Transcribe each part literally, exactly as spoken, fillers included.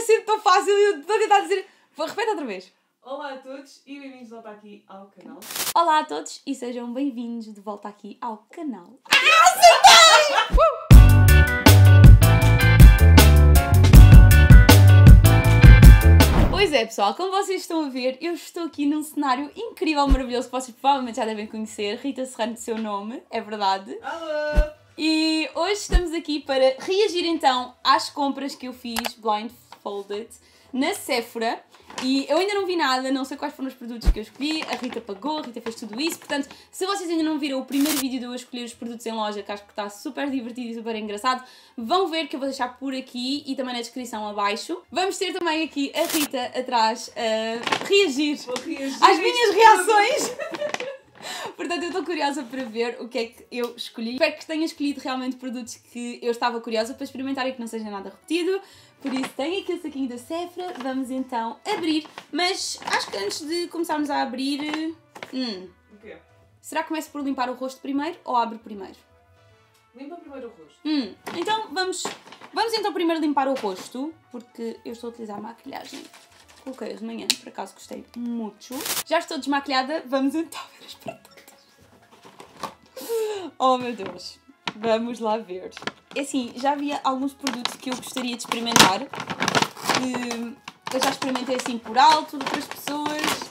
sempre tão fácil e eu estou a tentar dizer... Vou, repete outra vvez. Olá a todos e bem-vindos de volta aqui ao canal. Olá a todos e sejam bem-vindos de volta aqui ao canal. Ah, acertei! Uh! Pois é, pessoal, como vocês estão a ver, eu estou aqui num cenário incrível, maravilhoso, que vocês provavelmente já devem conhecer. Rita Serrano, seu nome, é verdade. Alô! E hoje estamos aqui para reagir então às compras que eu fiz blindfolded na Sephora. E eu ainda não vi nada, não sei quais foram os produtos que eu escolhi, a Rita pagou, a Rita fez tudo isso, portanto, se vocês ainda não viram o primeiro vídeo de eu escolher os produtos em loja, que acho que está super divertido e super engraçado, vão ver que eu vou deixar por aqui e também na descrição abaixo. Vamos ter também aqui a Rita atrás a reagir, reagir às minhas reações. Portanto, eu estou curiosa para ver o que é que eu escolhi. Espero que tenha escolhido realmente produtos que eu estava curiosa para experimentar e que não seja nada repetido. Por isso, tenho aqui o saquinho da Sephora. Vamos então abrir. Mas acho que antes de começarmos a abrir... Hum, O quê? será que começo por limpar o rosto primeiro ou abro primeiro? Limpa primeiro o rosto. Hum, então vamos... Vamos então primeiro limpar o rosto, porque eu estou a utilizar maquilhagem. Coloquei-os de manhã, por acaso gostei muito. Já estou desmaquilhada, vamos então ver os produtos. Oh meu Deus, vamos lá ver. É assim, já havia alguns produtos que eu gostaria de experimentar, que eu já experimentei assim por alto, de outras pessoas.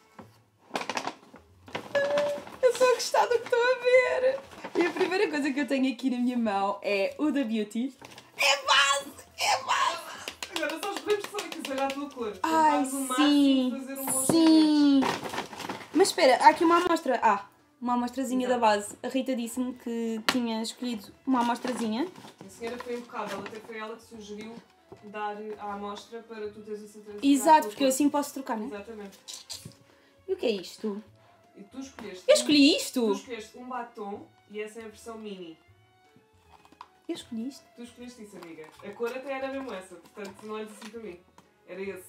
Eu estou a gostar do que estou a ver. E a primeira coisa que eu tenho aqui na minha mão é o da Beauty. É base! É base! Agora só escolhemos só que será a tua cor. Ai, sim, sim, fazer um sim. Mas espera, há aqui uma amostra. Ah, uma amostrazinha da Exato. base. A Rita disse-me que tinha escolhido uma amostrazinha. A senhora foi impecável, até foi ela que sugeriu dar a amostra para tu teres a certeza. Exato, porque eu assim posso trocar, não é? Exatamente. E o que é isto? E tu escolheste. Eu escolhi Tu isto! escolheste um batom e essa é a versão mini. Eu escolhi isto. Tu escolheste isso, amiga. A cor até era mesmo essa, portanto não olhes assim para mim. Era esse.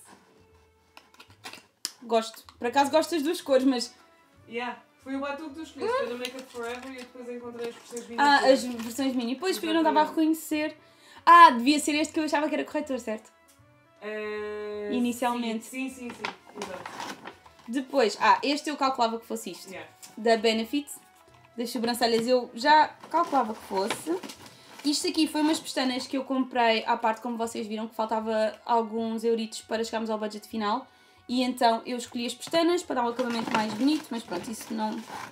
Gosto. Por acaso gosto das duas cores, mas... Yeah, foi o batom que tu escolheste, foi no Make Up Forever e eu depois encontrei as versões mini. Ah, as versões mini. Pois, eu não estava a Exatamente. reconhecer. Ah, devia ser este que eu achava que era corretor, certo? Uh, Inicialmente. Sim, sim, sim. sim. Exato. Depois, ah, este eu calculava que fosse isto. Yeah. Da Benefit, das sobrancelhas, eu já calculava que fosse. Isto aqui foi umas pestanas que eu comprei à parte, como vocês viram, que faltava alguns euritos para chegarmos ao budget final. E então eu escolhi as pestanas para dar um acabamento mais bonito, mas pronto, isso não...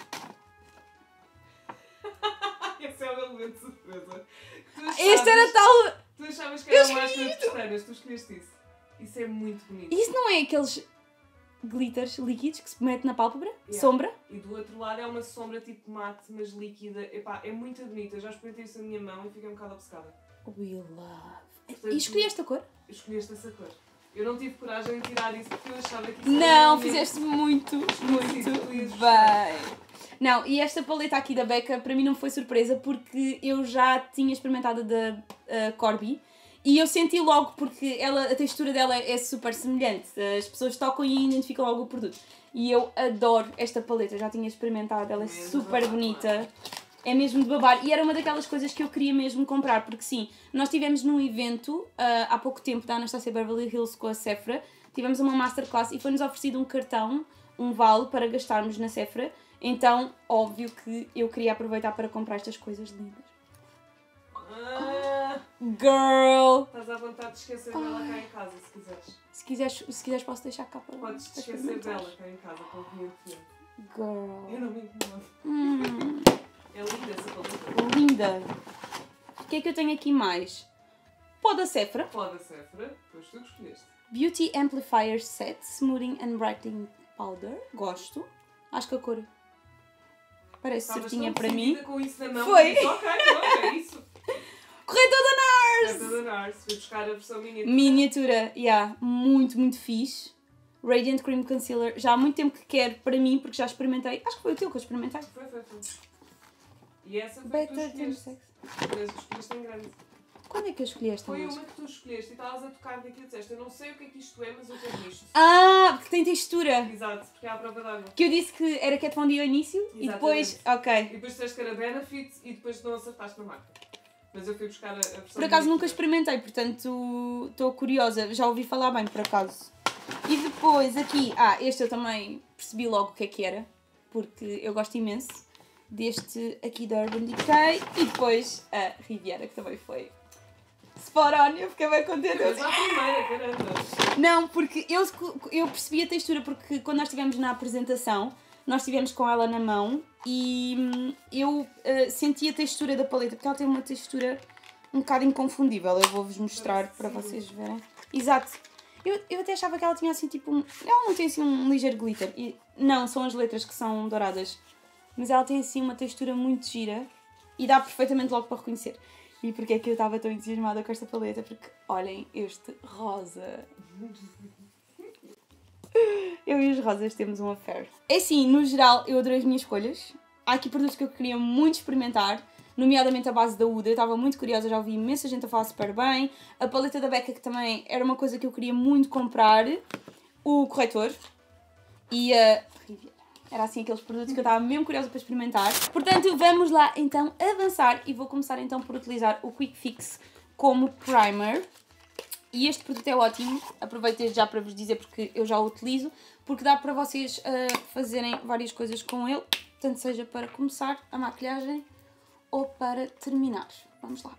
Esse é o elemento de surpresa. Tu achavas- Este era tal... Tu achavas que Eu era escolhi máscara de pestanas, tu escolheste isso. Isso é muito bonito. Isso não é aqueles glitters líquidos que se mete na pálpebra? Yeah. Sombra? E do outro lado é uma sombra tipo mate, mas líquida. Epá, é muito bonita. Eu já experimentei isso na minha mão e fiquei um bocado obcecada. We love... Portanto, E escolhi esta cor? Escolheste essa cor. Eu não tive coragem de tirar isso porque eu achava que isso Não, era mesmo- fizeste muito, muito feliz. bem. Não, e esta paleta aqui da Becca para mim não foi surpresa porque eu já tinha experimentado a da uh, Corby e eu senti logo porque ela, a textura dela é super semelhante. As pessoas tocam e identificam logo o produto. E eu adoro esta paleta, já tinha experimentado, ela é Mesmo super babar, bonita. É mesmo de babar. E era uma daquelas coisas que eu queria mesmo comprar, porque sim, nós estivemos num evento uh, há pouco tempo da Anastasia Beverly Hills com a Sephora, tivemos uma masterclass e foi-nos oferecido um cartão, um vale para gastarmos na Sephora, então óbvio que eu queria aproveitar para comprar estas coisas lindas. Ah, Girl! estás à vontade de esquecer dela cá em casa, se quiseres. Se quiseres, se quiseres posso deixar cá para Podes te para esquecer experimentar. dela cá em casa, com o cliente fiel. Girl! Eu não me incomodo. Hum, É linda essa paleta. linda! O que é que eu tenho aqui mais? Pó da Sephora. Pode a Sephora, depois tu que escolheste. Beauty Amplifier Set Smoothing and Brightening Powder. Gosto. Acho que a cor parece Estavas certinha tão para mim. decidida com isso na mão. Foi. que disse, ok, pronto, é isso. Corretor da É NARS! da NARS. Fui buscar a versão mini. Miniatura, yeah, muito, muito fixe. Radiant Cream Concealer. Já há muito tempo que quero para mim, porque já experimentei. Acho que foi o teu que eu experimentei. Foi, foi, foi. E essa foi que tu Better Than escolheste. Sex. Mas escolheste em grande. Quando é que eu escolhi esta Foi música? uma que tu escolheste e estavas a tocar daquilo e disseste, eu não sei o que é que isto é, mas eu tenho isto. Ah, porque tem textura. Exato, porque é à prova d'água. Que eu disse que era Kat Von D ao início e depois... Ok. E depois disseste que era Benefit e depois não acertaste na marca. Mas eu fui buscar a, a versão Por acaso nunca líquida. experimentei, portanto estou curiosa. Já ouvi falar bem, por acaso. E depois aqui, ah, este eu também percebi logo o que é que era, porque eu gosto imenso deste aqui da Urban Decay. E depois a Riviera, que também foi spot on, eu fiquei bem contente. Mas à primeira, caramba. Não, porque eu, eu percebi a textura, porque quando nós estivemos na apresentação, nós estivemos com ela na mão e hum, eu uh, senti a textura da paleta, porque ela tem uma textura um bocado inconfundível. Eu vou-vos mostrar para vocês verem. Exato. Eu, eu até achava que ela tinha assim tipo um... Ela não tem assim um ligeiro glitter. E, não, são as letras que são douradas. Mas ela tem assim uma textura muito gira e dá perfeitamente logo para reconhecer. E porquê é que eu estava tão entusiasmada com esta paleta? Porque olhem este rosa. Eu e os rosas temos um affair. É assim, no geral, eu adorei as minhas escolhas. Há aqui produtos que eu queria muito experimentar, nomeadamente a base da Huda. Eu estava muito curiosa, já ouvi imensa gente a falar super bem. A paleta da Becca, que também era uma coisa que eu queria muito comprar. O corretor. E a Riviera. Era assim aqueles produtos que eu estava mesmo curiosa para experimentar. Portanto, vamos lá então avançar e vou começar então por utilizar o Quick Fix como primer. E este produto é ótimo, aproveito desde já para vos dizer porque eu já o utilizo, porque dá para vocês uh, fazerem várias coisas com ele, tanto seja para começar a maquilhagem ou para terminar. Vamos lá.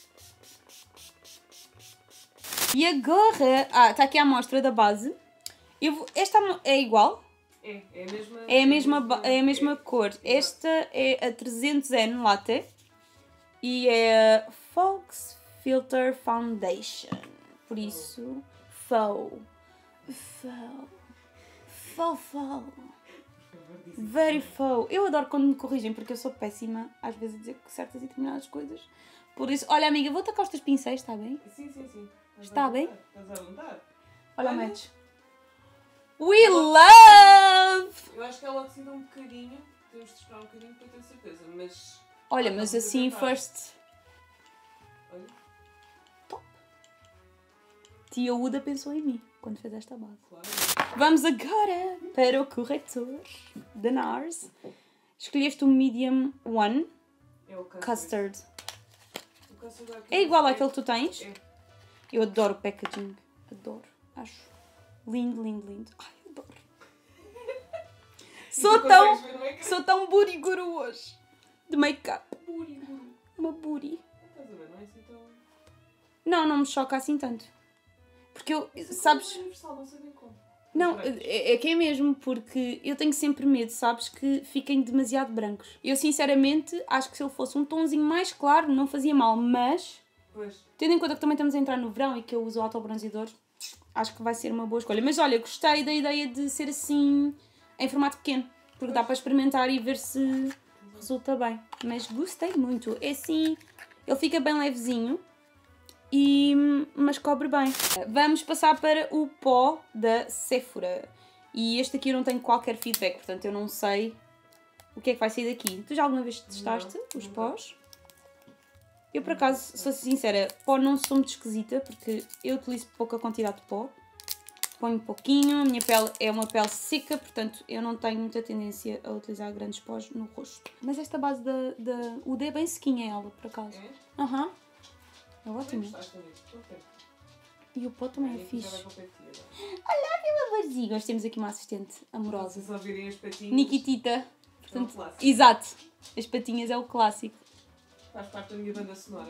E agora, ah, está aqui a amostra da base. Eu vou, esta é igual? É, é a mesma, É a mesma, é a mesma é, cor. exato. Esta é a trezentos N Latte e é a Fox Filter Foundation. Por isso, faux, faux, faux, faux, very faux. Eu adoro quando me corrigem porque eu sou péssima às vezes a dizer certas e determinadas coisas. Por isso, olha amiga, vou tacar os teus pincéis, está bem? Sim, sim, sim. Estás Está à bem? vontade, Estás à vontade. Olha o Olha. match. We love! Eu acho que ela oxida um bocadinho. Temos de esperar um bocadinho para ter certeza, mas... Olha, Ah, mas vamos assim, tentar. first... Olha, Tia Uda pensou em mim quando fez esta base. claro. Vamos agora para o corretor da NARS. Escolheste o Medium One É o custard. Custard. O custard é, É igual é- àquele que tu tens? É. Eu adoro o packaging. Adoro. Acho lindo, lindo, lindo. Ai, adoro. E Sou tu tão, consegues ver no ecrã? sou tão buriguru hoje. De make-up. Buri, buri. Uma buri. Estás a ver? Não é assim tão... Não, não me choca assim tanto. Porque eu, Isso é sabes... como universal, não sei bem como. Não, Brancos. é, é que é mesmo, porque eu tenho sempre medo, sabes, que fiquem demasiado brancos. Eu, sinceramente, acho que se ele fosse um tonzinho mais claro, não fazia mal, mas, Pois. tendo em conta que também estamos a entrar no verão e que eu uso autobronzeador, acho que vai ser uma boa escolha. Mas olha, gostei da ideia de ser assim, em formato pequeno, porque dá para experimentar e ver se resulta bem. Mas gostei muito. É assim, ele fica bem levezinho. E, mas cobre bem. Vamos passar para o pó da Sephora. E este aqui eu não tenho qualquer feedback, portanto eu não sei o que é que vai sair daqui. Tu já alguma vez testaste Não, os nunca. pós? Eu por acaso, sou sincera, pó não sou muito esquisita, porque eu utilizo pouca quantidade de pó. Ponho pouquinho, a minha pele é uma pele seca, portanto eu não tenho muita tendência a utilizar grandes pós no rosto. Mas esta base da, da Uda é bem sequinha ela, por acaso. É? Aham. É Também ótimo. gostaste também. Ok. E o pó também é Aqui já vai fixe. para o pé de ti agora. Amorzinho, nós temos aqui uma assistente amorosa. Vocês ouvirem as patinhas. Nikitita. É um Portanto, clássico. exato. As patinhas é o clássico. Faz parte da minha banda sonora.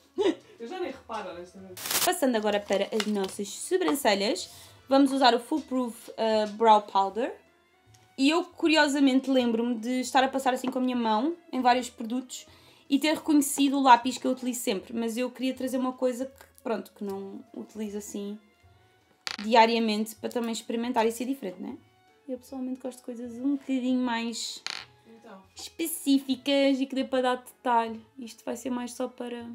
Eu já nem reparo, honestamente. Passando agora para as nossas sobrancelhas, vamos usar o Foolproof uh, Brow Powder. E eu, curiosamente, lembro-me de estar a passar assim com a minha mão em vários produtos e ter reconhecido o lápis que eu utilizo sempre. Mas eu queria trazer uma coisa que, pronto, que não utilizo assim diariamente para também experimentar e ser diferente, não é? Eu pessoalmente gosto de coisas um bocadinho mais Então, específicas e que dê para dar detalhe. Isto vai ser mais só para...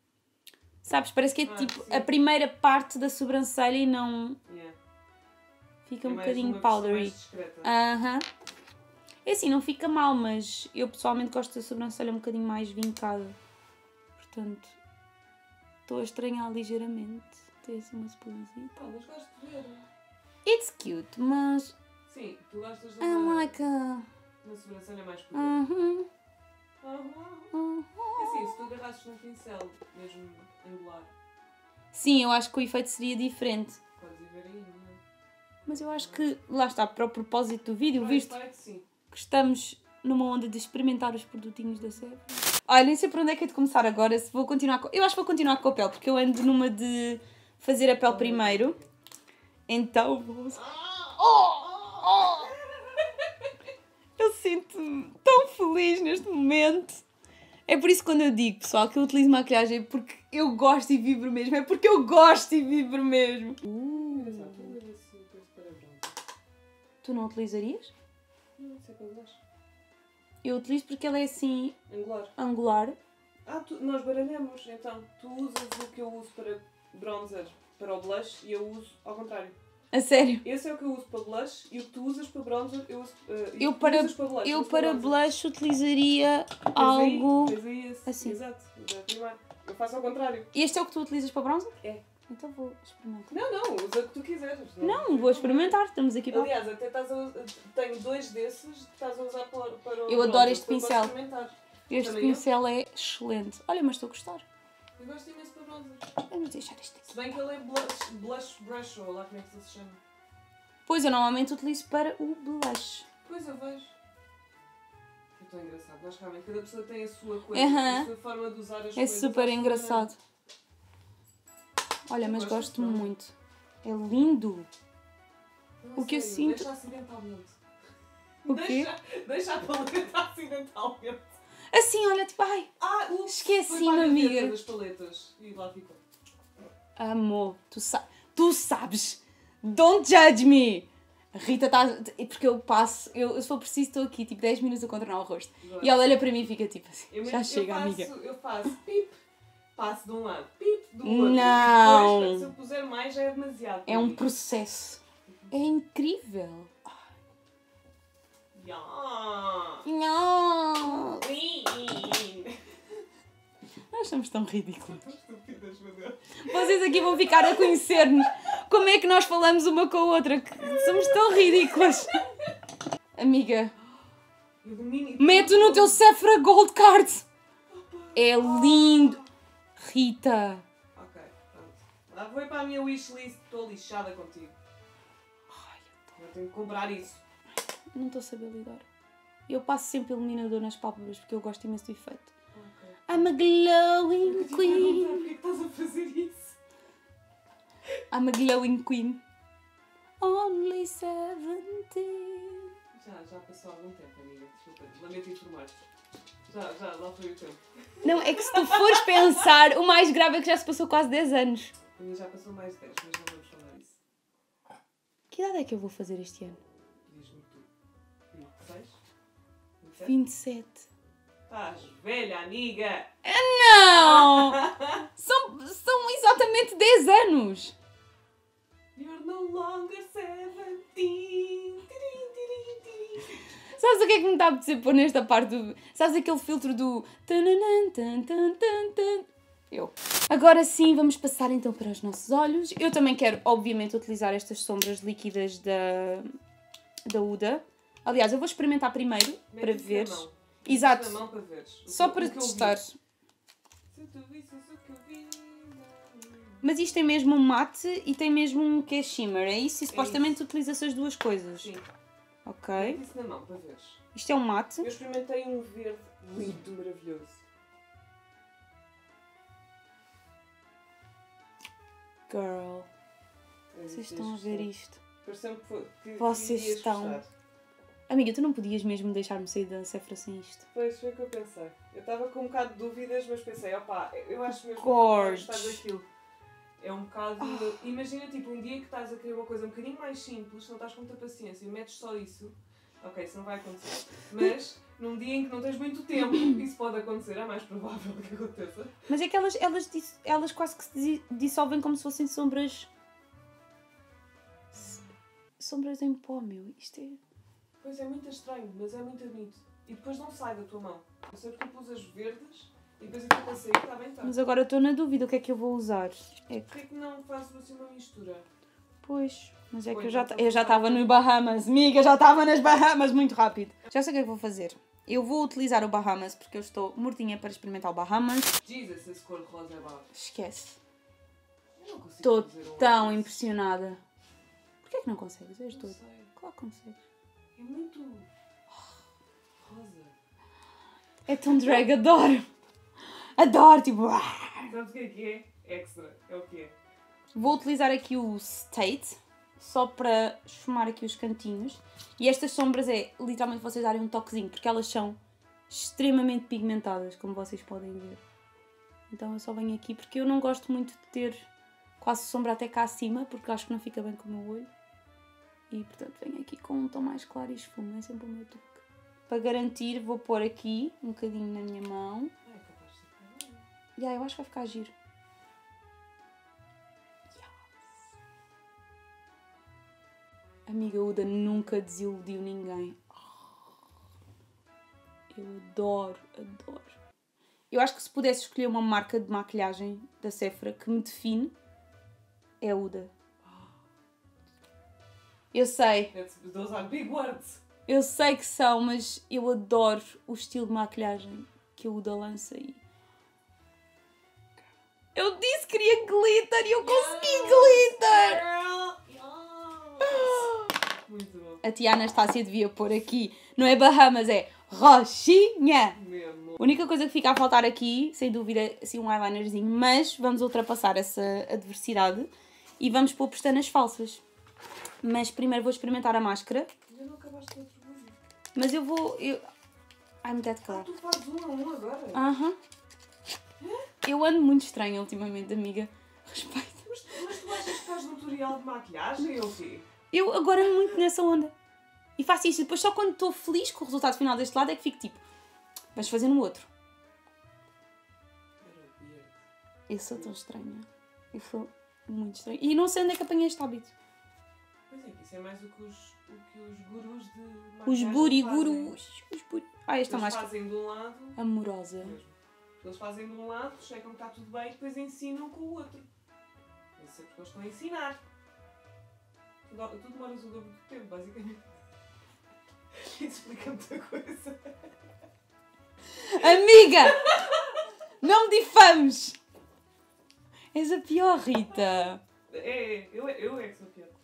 Sabes, parece que é Ah, tipo sim. a primeira parte da sobrancelha e não... yeah. Fica É um mais bocadinho uma versão powdery. mais discreta. Aham. É assim, não fica mal, mas eu pessoalmente gosto da sobrancelha um bocadinho mais vincada. Portanto, estou a estranhar ligeiramente. Tem assim uma espumazinha. Ah, mas gosto de ver. It's cute, mas Sim, tu gostas da I like a... da sobrancelha mais pequena. Uhum. Aham. Uhum. É assim, se tu agarrasses num pincel mesmo angular, Sim, eu acho que o efeito seria diferente. podes ir ver aí, não é? Mas eu acho que, lá está, para o propósito do vídeo, visto Vai, sim. que estamos numa onda de experimentar os produtinhos da Sephora. Olha, nem sei por onde é que é de começar agora, se vou continuar com... Eu acho que vou continuar com a pele, porque eu ando numa de fazer a pele primeiro. Então vou... Oh! Oh! Eu sinto-me tão feliz neste momento. É por isso que quando eu digo, pessoal, que eu utilizo maquilhagem é porque eu gosto e vibro mesmo. É porque eu gosto e vibro mesmo. Uh. Tu não utilizarias? Não sei para blush. Eu utilizo porque ela é assim, Angular. angular. Ah, tu, nós baralhamos, então. Tu usas o que eu uso para bronzer, para o blush, e eu uso ao contrário. A sério. Esse é o que eu uso para blush, e o que tu usas para bronzer, eu uso uh, e Eu o que tu para, usas para blush. eu uso para bronzer. blush utilizaria Tens algo... Aí, tens aí esse. assim. Exato. Da primeira. Eu faço ao contrário. Este é o que tu utilizas para bronzer? É. Então vou experimentar. Não, não, usa o que tu quiseres. Não, vou experimentar. Estamos aqui para... Aliás, até estás a usar, tenho dois desses que estás a usar para, para o Eu adoro bronzer, este depois pincel. podes experimentar. Este Também pincel é excelente. Olha, mas estou a gostar. Eu gosto imenso para bronzer. Vamos deixar isto aqui. Se bem que ele é blush, blush brush, ou lá como é que ele se chama. Pois, eu normalmente utilizo para o blush. Pois eu vejo. É tão engraçado. Nós realmente, cada pessoa tem a sua coisa, Uhum. a sua forma de usar as É coisas. super à sua engraçado. Olha, Eu mas gosto gosto muito. muito. É lindo. maneira. Não, O que eu sério, sinto- Deixa acidentalmente. O quê? Deixa, deixa a paleta acidentalmente. Assim, olha, tipo, ai, Ah, ups, Esqueci-me, foi para a amiga. gaveta das paletas. E lá ficou. amor, tu, sa tu sabes. Don't judge me. A Rita está... Porque eu passo, eu, eu se for preciso estou aqui, tipo, dez minutos a contornar o rosto. Agora, E ela olha para mim e fica tipo assim, eu, já eu chega, faço, amiga. Eu faço pip, passo de um lado, pip do outro. Não. Depois, se eu puser mais, já é demasiado. É um processo. É incrível. Yeah. Não. Clean. Nós somos tão ridículos. Estúpidas, meu Deus. Vocês aqui vão ficar a conhecer-nos. Como é que nós falamos uma com a outra? Que somos tão ridículas. Amiga, Ilumine. mete no teu Sephora Gold Card. É lindo. Rita. Ok, pronto. Lá vou para a minha wishlist. Estou lixada contigo. Ai, Eu tenho que comprar isso. não estou a saber lidar. Eu passo sempre iluminador nas pálpebras porque eu gosto imenso do efeito. Ok. I'm a glowing Eu te queen. perguntar porque é que estás a fazer isso? I'm a glowing queen. Only seventeen. Já, já passou algum tempo, amiga. Desculpa, lamento informar-te. Já, já, lá foi o tempo. Não, é que se tu fores pensar, o mais grave é que já se passou quase dez anos. A minha já passou mais de dez, mas não vamos falar disso. Que idade é que eu vou fazer este ano? Diz-me tu. vinte e seis? vinte e sete? vinte e sete. Estás velha, amiga! Não! São, são exatamente dez anos. You're no longer seventeen. Tirim, tirim, tirim. Sabes o que é que me está a apetecer pôr nesta parte do... Sabes aquele filtro do... tananã, tan, tan, tan, tan? Eu. Agora sim, vamos passar então para os nossos olhos. Eu também quero, obviamente, utilizar estas sombras líquidas da, da Huda. Aliás, eu vou experimentar primeiro, Mete para isso na ver. mão. Exato. Mete na mão para veres. O Só que- para o que eu vi. testar. Se tu visses o que eu vi. Mas isto tem mesmo um mate e tem mesmo um que é shimmer, é isso? E supostamente utiliza-se as duas coisas. Sim. Ok. Mete isso na mão para veres. Isto é um mate. Eu experimentei um verde lindo, maravilhoso. Girl, É, vocês tens estão a ver gostado. isto. Pareceu-me que, foi- que Vocês que irias estão- gostar. Amiga, tu não podias mesmo deixar-me sair da Sephora sem isto. Pois, foi o que eu pensei. Eu estava com um bocado de dúvidas, mas pensei, opá, eu acho mesmo Gorge. que vai gostar daquilo. É um bocado... Imagina, tipo, um dia que estás a querer uma coisa um bocadinho mais simples, não estás com muita paciência e metes só isso. Ok, isso não vai acontecer. Mas, num dia em que não tens muito tempo, isso pode acontecer, é mais provável que aconteça. Mas é que elas, elas, dis- elas quase que se dis- dissolvem como se fossem sombras... S- Sombras em pó, meu. Isto é... Pois é muito estranho, mas é muito bonito. E depois não sai da tua mão. Eu sei porque eu pus as verdes e depois aquilo para sair, está bem, está. Mas agora estou na dúvida o que é que eu vou usar. É que... Porquê que não fazes assim uma mistura? Pois, mas é que Pois, eu já então eu já tu estava fazes- no Bahamas. Amiga, já estava nas Bahamas muito rápido. Já sei o que é que vou fazer. Eu vou utilizar o Bahamas porque eu estou mortinha para experimentar o Bahamas. Jesus, esse cor rosa é bafo. Esquece. Eu não consigo Estou fazer um tão olho. impressionada. Porquê é que não consegues? És Não doido. sei. Claro que consegues. É muito rosa. É tão drag, adoro. Adoro, tipo... Sabes o que é que é? Extra. É o que é. Vou utilizar aqui o State, só para esfumar aqui os cantinhos. E estas sombras é literalmente vocês darem um toquezinho, porque elas são extremamente pigmentadas, como vocês podem ver. Então eu só venho aqui, porque eu não gosto muito de ter quase sombra até cá acima, porque acho que não fica bem com o meu olho. E portanto venho aqui com um tom mais claro e esfumo, é sempre o meu truque. Para garantir, vou pôr aqui um bocadinho na minha mão. Ah, é capaz de ser bem. E aí eu acho que vai ficar giro. Amiga Uda nunca desiludiu ninguém. Eu adoro, adoro. Eu acho que se pudesse escolher uma marca de maquilhagem da Sephora que me define, é a Uda. Eu sei, That's- Those are big words. eu sei que são, mas eu adoro o estilo de maquilhagem que a Uda lança aí. Eu disse que queria glitter e eu consegui glitter! Girl, yes. Muito bom. A tia Anastácia devia pôr aqui, não é Bahamas, é Rochinha! Mesmo. A única coisa que fica a faltar aqui, sem dúvida, é assim, um eyelinerzinho, mas vamos ultrapassar essa adversidade e vamos pôr pestanas falsas. Mas primeiro vou experimentar a máscara, Ainda não acabaste com outro vídeo. mas eu vou... Eu... I'm dead Ah, color. tu fazes um a um agora? Aham. Eu ando muito estranha ultimamente, amiga. Respeito. Mas, tu- mas tu achas que estás no tutorial de maquilhagem ou o quê? Eu agora ando muito nessa onda. E faço isto. Depois só quando estou feliz com o resultado final deste lado é que fico tipo... Vamos fazer no outro. Era weird. Eu sou tão estranha. Eu sou muito estranha. E não sei onde é que apanhei este hábito. Pois é, que isso é mais o que os, o que os gurus de Os maquilhagem burigurus. Os buri... Ah, esta fazem. Eles máscara. fazem de um lado... Amorosa. Mesmo. Eles fazem de um lado, checam que está tudo bem e depois ensinam com o outro. Isso é porque eles estão a ensinar. Tu, do- tu demoras o dobro do tempo, basicamente. Isso explica muita coisa. Amiga! Não me difames! És a pior, Rita. É, eu, eu é que sou pior.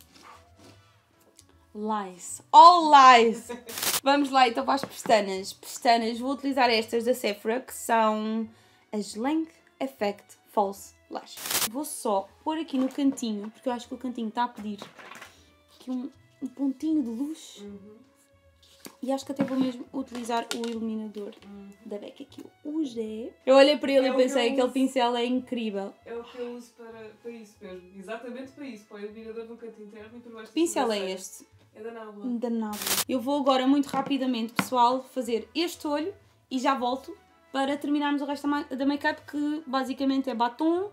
Lies. All lies. Vamos lá então para as pestanas. Pestanas, vou utilizar estas da Sephora, que são as Length Effect False Lash. Vou só pôr aqui no cantinho, porque eu acho que o cantinho está a pedir aqui um, um pontinho de luz. Uhum. E acho que até vou mesmo utilizar o iluminador Uhum. da Becca que eu usei. Eu olhei para ele É e o que pensei, eu aquele uso. pincel é incrível. É o que eu uso para, para isso mesmo. Exatamente para isso. Para o iluminador no canto interno e por baixo Que pincel da é sobrancelha. este? É da Nábula. Da Nábula. Eu vou agora, muito rapidamente, pessoal, fazer este olho e já volto para terminarmos o resto da ma- da make-up, que basicamente é batom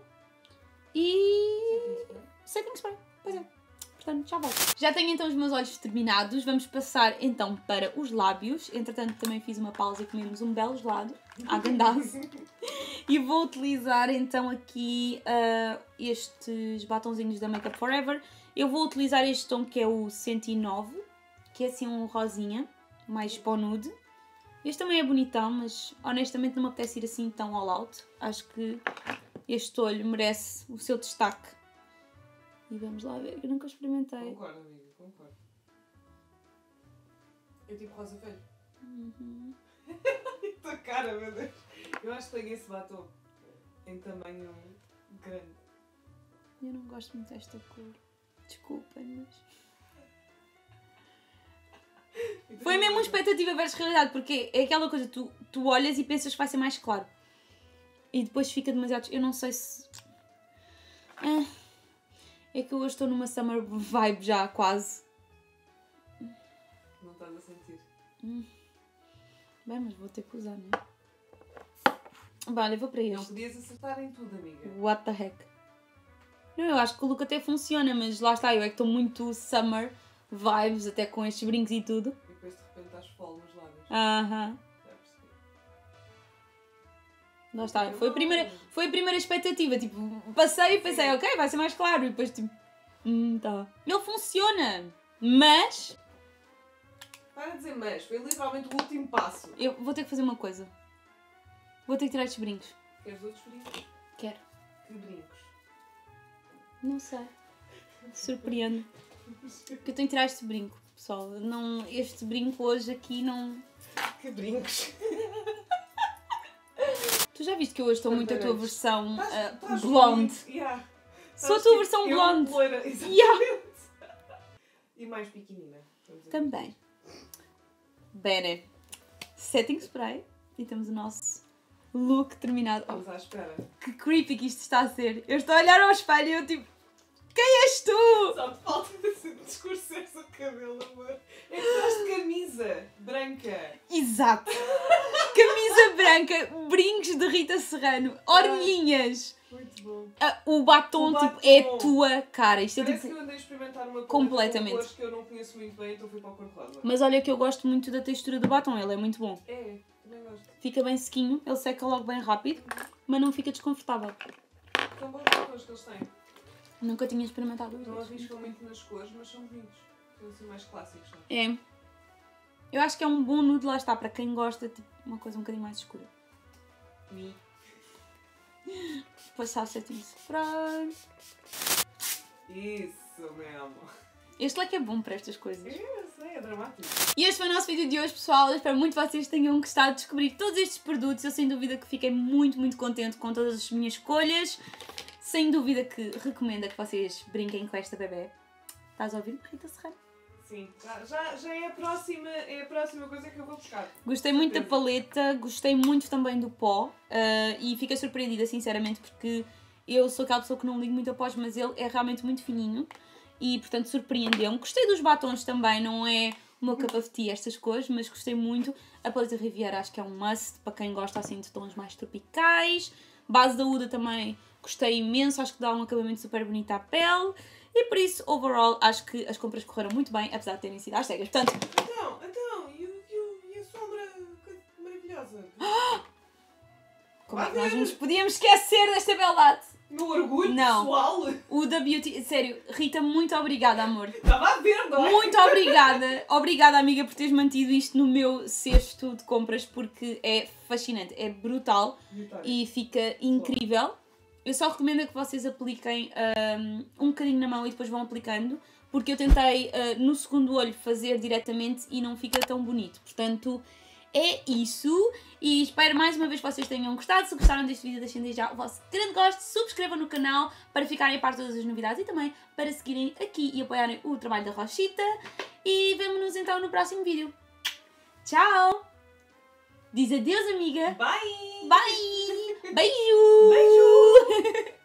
e setting spray. Pois é. Portanto, já volto. Já tenho então os meus olhos terminados. Vamos passar então para os lábios. Entretanto, também fiz uma pausa e comemos um belo gelado. À gandaço. E vou utilizar então aqui uh, estes batonzinhos da Make Up Forever. Eu vou utilizar este tom que é o cento e nove, que é assim um rosinha, mais para o nude. Este também é bonitão, mas honestamente não me apetece ir assim tão all out. Acho que este olho merece o seu destaque. E vamos lá ver, que eu nunca experimentei. Concordo, amiga, concordo. É tipo rosa velho. Uhum. Tua cara, meu Deus. Eu acho que tenho esse batom em tamanho grande. Eu não gosto muito desta cor. Desculpem, mas... Foi mesmo uma expectativa versus realidade, porque é aquela coisa, tu, tu olhas e pensas que vai ser mais claro. E depois fica demasiado... Eu não sei se... Ah, é que eu hoje estou numa summer vibe já, quase. Não estás a sentir. Hum. Bem, mas vou ter que usar, não é? Bem, olha, vou para Não este. podias acertar em tudo, amiga. What the heck? Não, eu acho que o look até funciona, mas lá está, eu é que estou muito summer vibes, até com estes brincos e tudo. E depois de repente estás fole nos lábios. Aham. Já percebi. Lá está, foi a primeira, foi a primeira expectativa, tipo, passei e pensei, Sim. ok, vai ser mais claro, e depois tipo, hum, tá. Ele funciona, mas Para de dizer mas, foi literalmente o último passo. Eu vou ter que fazer uma coisa. Vou ter que tirar estes brincos. Queres outros brincos? Quero. Que brincos? Não sei. Surpreendo. Porque eu tenho que tirar este brinco, pessoal. Não, este brinco hoje aqui não... Que brincos? Tu já viste que eu hoje estou muito a tua versão uh, Estás- estás blonde? muito- yeah. Sou a Estás tua tipo versão eu, blonde. loira, exatamente. Yeah. E mais pequenina. vamos dizer. Também. Bene. Setting spray. E temos o nosso look terminado. Oh, Vamos à espera. que creepy que isto está a ser. Eu estou a olhar ao espelho e eu tipo... Quem és tu? Só te falta esse discurso o cabelo, amor. É que estás de camisa branca. Exato. Camisa branca, brincos de Rita Serrano, orelhinhas. Muito bom. Ah, o batom, O tipo, batom. é a tua cara. Isto é Parece tipo... que eu andei a experimentar uma Completamente. com cores que eu não conheço muito bem, então fui para o cor rosa. Mas olha que eu gosto muito da textura do batom, ele é muito bom. É, também gosto. Fica bem sequinho, ele seca logo bem rápido, mas não fica desconfortável. São bons batons que eles têm. Nunca tinha experimentado os Não dois. arriscam muito nas cores, mas são bonitos. São assim mais clássicos, não É. Eu acho que é um bom nude, lá está, para quem gosta, tipo, uma coisa um bocadinho mais escura. Mi. Passar o setting spray. Isso mesmo. Este leque é bom para estas coisas. É, eu sei, é dramático. E este foi o nosso vídeo de hoje, pessoal. Eu espero muito que vocês tenham gostado de descobrir todos estes produtos. Eu sem dúvida que fiquei muito, muito contente com todas as minhas escolhas. Sem dúvida que recomendo que vocês brinquem com esta bebê. Estás a ouvir, Rita Serrano? Sim, já, já, já é, a próxima, é a próxima coisa que eu vou buscar. Gostei muito da Certeza. paleta, gostei muito também do pó ah, e fiquei surpreendida, sinceramente, porque eu sou aquela pessoa que não ligo muito a pós, mas ele é realmente muito fininho e, portanto, surpreendeu-me. Gostei dos batons também, não é o meu cup of tea estas cores, mas gostei muito. A paleta Riviera acho que é um must para quem gosta assim de tons mais tropicais. Base da Huda também gostei imenso, acho que dá um acabamento super bonito à pele. E por isso, overall, acho que as compras correram muito bem, apesar de terem sido às cegas. Portanto, Então, então, e, o- e, o- e a sombra coisa maravilhosa? como é que nós nos podíamos esquecer desta beldade? Meu orgulho Não. pessoal. O da Beauty, sério, Rita, muito obrigada, amor. Estava a ver, não é? Muito obrigada. Obrigada, amiga, por teres mantido isto no meu cesto de compras, porque é fascinante, é brutal e fica incrível. Eu só recomendo que vocês apliquem um, um bocadinho na mão e depois vão aplicando, porque eu tentei uh, no segundo olho fazer diretamente e não fica tão bonito. Portanto, é isso. E espero mais uma vez que vocês tenham gostado. Se gostaram deste vídeo, deixem desde já o vosso grande gosto. Subscrevam no canal para ficarem a par de todas as novidades e também para seguirem aqui e apoiarem o trabalho da Rochita. E vemo-nos então no próximo vídeo. Tchau! Diz adeus, amiga! Bye! Bye! Beijo! Beijo!